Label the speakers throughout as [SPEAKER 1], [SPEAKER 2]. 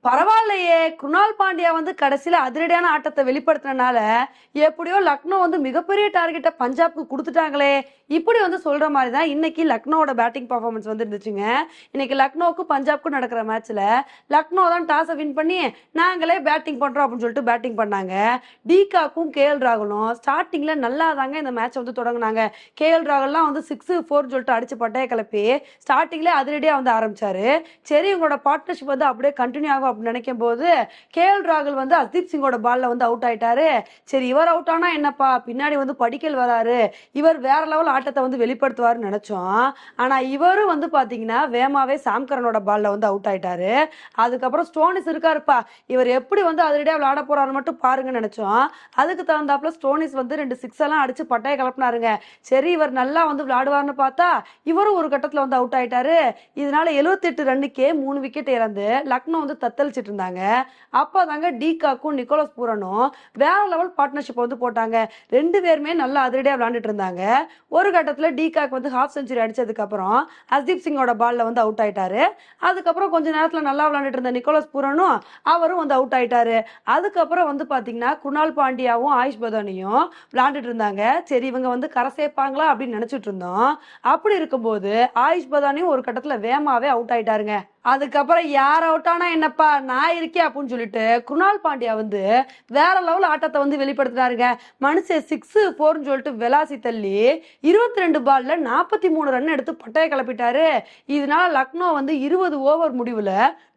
[SPEAKER 1] பரவாயில்லையே! குணால் பாண்டியா வந்து கடைசியில அதிரடியான ஆட்டத்த வெளிப்படுத்தினனால, எப்படியோ லக்னோ வந்து மிகப்பெரிய டார்கெட்ட பஞ்சாப்க்கு குடுத்துட்டாங்களே! இப்படி வந்து சொல்ற மாரி தான் இன்னைக்கு லக்னோவோட பேட்டிங் பெர்ஃபார்மன்ஸ் வந்து இருந்துச்சுங்க. இன்னைக்கு லக்னோவுக்கும் பஞ்சாப்க்கும் நடக்கிற மேட்ச்ல, லக்னோ தான் டாஸ வின் பண்ணி, நாங்களே பேட்டிங் பண்றோம் அப்படின்னு சொல்லிட்டு பேட்டிங் பண்ணாங்க. டீகாக்கும், கேஎல் ராகுலும் ஸ்டார்ட்டிங்ல நல்லா தாங்க இந்த மேட்ச வந்து தொடங்குனாங்க. கேஎல் ராகுல்லாம் வந்து 6, 4ன்னு சொல்லிட்டு அடிச்சு பட்டைய கிளப்பி, ஸ்டார்ட்டிங்ல அதிரடியா வந்து ஆரம்பிச்சாரு. சரி இவங்களோட பார்ட்னர்ஷிப் வந்து அப்படியே கன்டின்யூ ஆகும் அப்படின்னு நினைக்கும் போது கேஎல் ராகுல் வந்து ஹர்தீப் சிங்கோட பால்ல வந்து அவுட் ஆயிட்டாரு. சரி இவர் அவுட் ஆனா என்னப்பா பின்னாடி வந்து படிக்கல் வராரு, இவர் வேற லெவல் ஆட்டத்தை வந்து வெளிப்படுத்துவாருன்னு நினைச்சோம். ஆனா இவரும் வந்து பாத்தீங்கன்னா வேமாவே சாம்கரனோட பால்ல வந்து அவுட் ஆயிட்டாரு. அதுக்கப்புறம் ஸ்டோனிஸ் இருக்காருப்பா, இவர் எப்படி வந்து அதிரடியா விளையாட போறாரு மட்டும் பாருங்கன்னு நினைச்சோம். அதுக்கு தகுந்தாப்புல ஸ்டோனிஸ் வந்து 2 சிக்ஸ் எல்லாம் அடிச்சு பட்டைய கிளப்பினாருங்க. சரி இவர் நல்லா வந்து விளையாடுவார்னு பார்த்தா இவரும் ஒரு கட்டத்துல வந்து அவுட் ஆயிட்டாரு. இதனால 78 ரன்னுக்கே 3 விக்கெட் இழந்து லக்னோ வந்து தத்தளிச்சிட்டு இருந்தாங்க. அப்பதாங்க டீகாக்கும் நிக்கோலஸ் பூரனும் வேற லெவல் பார்ட்னர்ஷிப் வந்து போட்டாங்க. 2 பேருமே நல்லா அதிரடியா விளையாண்டுட்டு இருந்தாங்க. ஒரு கட்டத்துல டீகாக் வந்து ஹாஃப் செஞ்சுரி அடிச்சதுக்கு அப்புறம் ஹர்தீப் சிங்கோட பால்ல வந்து அவுட் ஆயிட்டாரு. அதுக்கப்புறம் கொஞ்ச நேரத்துல நல்லா விளையாண்டுட்டு இருந்த நிக்கோலஸ் பூரனும் அவரும் வந்து அவுட் ஆயிட்டாரு. அதுக்கப்புறம் வந்து பாத்தீங்கன்னா குணால் பாண்டியாவும் ஆயுஷ் பதானியும் விளையாண்டுட்டு இருந்தாங்க. சரி இவங்க வந்து கரை சேர்ப்பாங்களா அப்படின்னு நினைச்சிட்டு இருந்தோம். அப்படி இருக்கும்போது ஆயுஷ் பதானியும் ஒரு கட்டத்துல வேமாவே அவுட் ஆயிட்டாருங்க. அதுக்கப்புறம் யார் அவுட் ஆனா என்னப்பா நான் இருக்கேன் அப்படின்னு சொல்லிட்டு குணால் பாண்டியா வந்து வேற லெவல் ஆட்டத்தை வந்து வெளிப்படுத்தினாருங்க. மனுஷன் 6, 4ன்னு சொல்லிட்டு விளாசி தள்ளி 22 பால்ல 43 ரன் எடுத்து பட்டைய கிளப்பிட்டாரு. இதனால லக்னோ வந்து 20 ஓவர் முடிவுல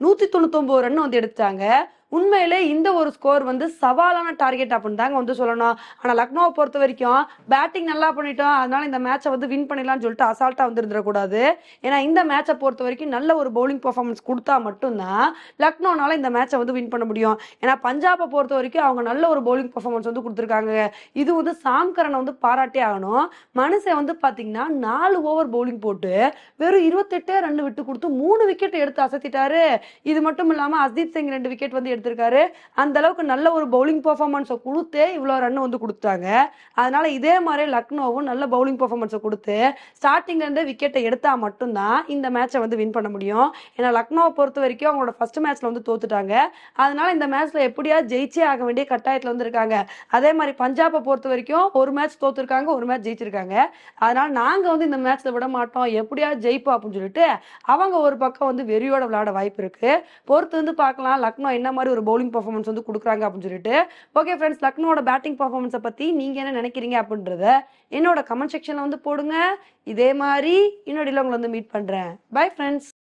[SPEAKER 1] 199 ரன் வந்து எடுத்தாங்க. உண்மையிலே இந்த ஒரு ஸ்கோர் வந்து சவாலான டார்கெட் அப்படின்னு தாங்க வந்து சொல்லணும். ஆனா லக்னோவை பொறுத்த வரைக்கும் பேட்டிங் நல்லா பண்ணிட்டோம், அதனால இந்த மேட்சை வந்து வின் பண்ணிடலாம்னு சொல்லிட்டு அசால்ட்டா வந்து இருந்துடக்கூடாது. ஏன்னா இந்த மேட்சை பொறுத்த வரைக்கும் நல்ல ஒரு பவுலிங் பெர்ஃபார்மன்ஸ் கொடுத்தா மட்டும்தான் லக்னோனால இந்த மேட்சை வந்து வின் பண்ண முடியும். ஏன்னா பஞ்சாபை பொறுத்த வரைக்கும் அவங்க நல்ல ஒரு பவுலிங் பெர்ஃபார்மன்ஸ் வந்து கொடுத்துருக்காங்க. இது வந்து சாம்கரனை வந்து பாராட்டே ஆகணும். மனுஷன் வந்து பாத்தீங்கன்னா 4 ஓவர் பவுலிங் போட்டு வெறும் 28 ரன் விட்டு கொடுத்து 3 விக்கெட் எடுத்து அசத்திட்டாரு. இது மட்டும் இல்லாம ஹர்தீப் சிங் 2 விக்கெட் வந்து எடுத்திருக்காரு. அந்த அளவுக்கு நல்ல ஒரு பவுலிங் பெர்ஃபார்மன்ஸை கொடுத்தே இவ்வளவு ரன் வந்து கொடுத்தாங்க. அதனால இதே மாதிரி லக்னோவும் நல்ல பவுலிங் பெர்ஃபார்மன்ஸை கொடுத்து ஸ்டார்டிங்ல இருந்தே விக்கெட்டை எடுத்தா மட்டும்தான் இந்த மேட்சை வந்து வின் பண்ண முடியும். ஏன்னா லக்னோவை பொறுத்த வரைக்கும் அவங்களோட ஃபர்ஸ்ட் மேட்ச்ல வந்து தோத்துட்டாங்க. அதனால இந்த மேட்ச்ல எப்படியா ஜெயிச்சே ஆக வேண்டிய கட்டாயத்துல வந்து இருக்காங்க. அதே மாதிரி பஞ்சாபை பொறுத்த வரைக்கும் ஒரு மேட்ச் தோத்துருக்காங்க, ஒரு மேட்ச் ஜெயிச்சிருக்காங்க. அதனால நாங்க வந்து இந்த மேட்ச்ல விட மாட்டோம், எப்படியா ஜெயிப்போம் அப்படின்னு சொல்லிட்டு அவங்க ஒரு பக்கம் வந்து வெறியோட விளையாட வாய்ப்பு இருக்கு. பொறுத்து வந்து பார்க்கலாம் லக்னோ என்ன மாதிரி ஒரு பவுலிங் பெர்ஃபார்மன்ஸ் வந்து கொடுக்குறாங்க அப்படின்னு சொல்லிட்டு. ஓகே ஃப்ரெண்ட்ஸ், லக்னோட பேட்டிங் பெர்ஃபார்மன்ஸை பத்தி நீங்க என்ன நினைக்கிறீங்க அப்படின்றத என்னோட கமெண்ட் செக்ஷன்ல வந்து போடுங்க. இதே மாதிரி இன்னொரு உங்களை வந்து மீட் பண்றேன். Bye friends.